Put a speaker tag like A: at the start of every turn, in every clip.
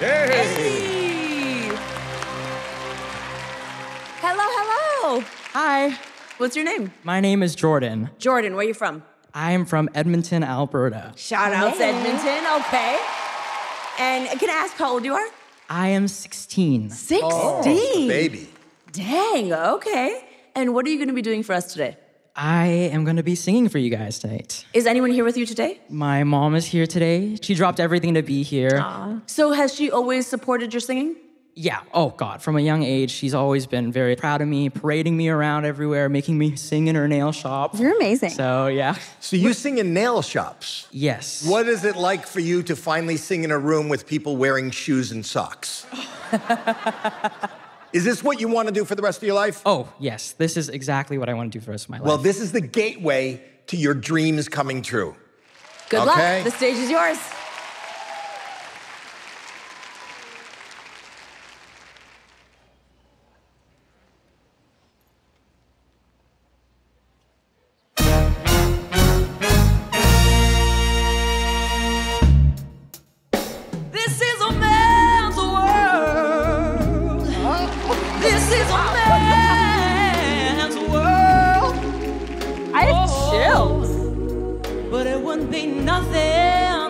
A: Hey! Hello, hello.
B: Hi.
A: What's your name?
B: My name is Jordan.
A: Jordan, where are you from?
B: I am from Edmonton, Alberta.
A: Shout out to Edmonton, okay. And can I ask how old you are?
B: I am 16.
A: 16?
C: Oh, the baby.
A: Dang, okay. And what are you gonna be doing for us today?
B: I am going to be singing for you guys tonight.
A: Is anyone here with you today?
B: My mom is here today. She dropped everything to be here.
A: Aww. So has she always supported your singing?
B: Yeah, oh God, from a young age, she's always been very proud of me, parading me around everywhere, making me sing in her nail shop.
D: You're amazing.
B: So, yeah.
C: So you sing in nail shops?
B: Yes.
C: What is it like for you to finally sing in a room with people wearing shoes and socks? Is this what you want to do for the rest of your life?
B: Oh, yes. This is exactly what I want to do for the rest of my life.
C: Well, this is the gateway to your dreams coming true.
A: Good luck. The stage is yours.
E: But it wouldn't be nothing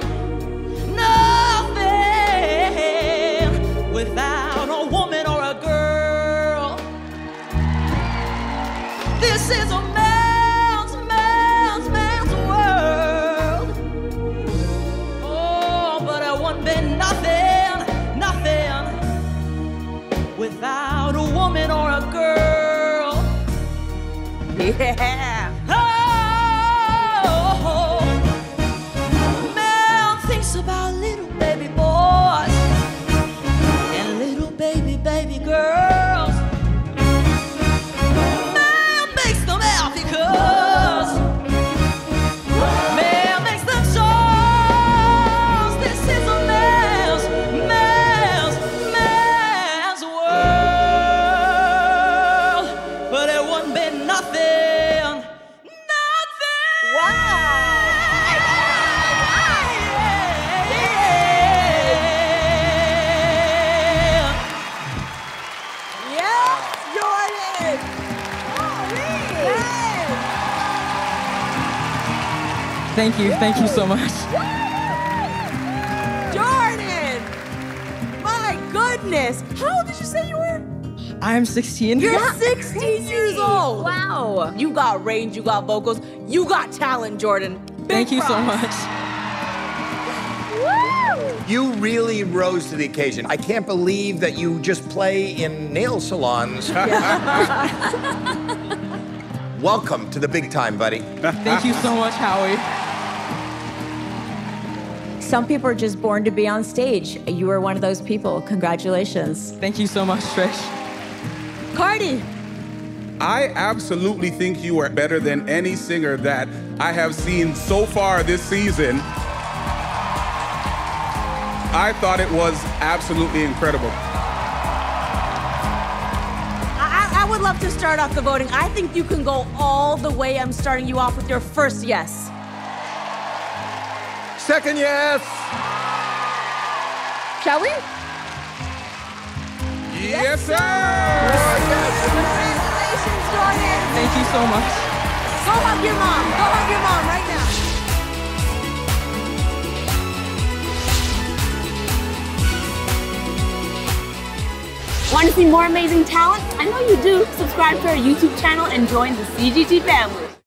E: without a woman or a girl. This is a man's world. Oh, but it wouldn't be nothing without a woman or a girl.
A: Yeah.
E: About little baby boys and little baby girls. Man makes them happy 'cause man makes them shows. This is a man's world, but it wouldn't be nothing.
A: Wow.
B: Thank you so much.
A: Jordan! My goodness! How old did you say you were?
B: I am 16.
A: You're 16 years old! Wow! You got range, you got vocals, you got talent, Jordan.
B: Thank you so much.
A: Woo!
C: You really rose to the occasion. I can't believe that you just play in nail salons. Welcome to the big time, buddy.
B: Thank you so much, Howie.
D: Some people are just born to be on stage. You are one of those people. Congratulations.
B: Thank you so much, Trish.
A: Cardi.
F: I absolutely think you are better than any singer that I have seen so far this season. I thought it was absolutely incredible.
A: I would love to start off the voting. I think you can go all the way. I'm starting you off with your first yes.
C: Second yes.
A: Shall we?
F: Yes, sir!
A: Congratulations, Jordan.
B: Thank you so much.
A: Go hug your mom. Go hug your mom right now.
G: Want to see more amazing talent? I know you do. Subscribe to our YouTube channel and join the CGT family.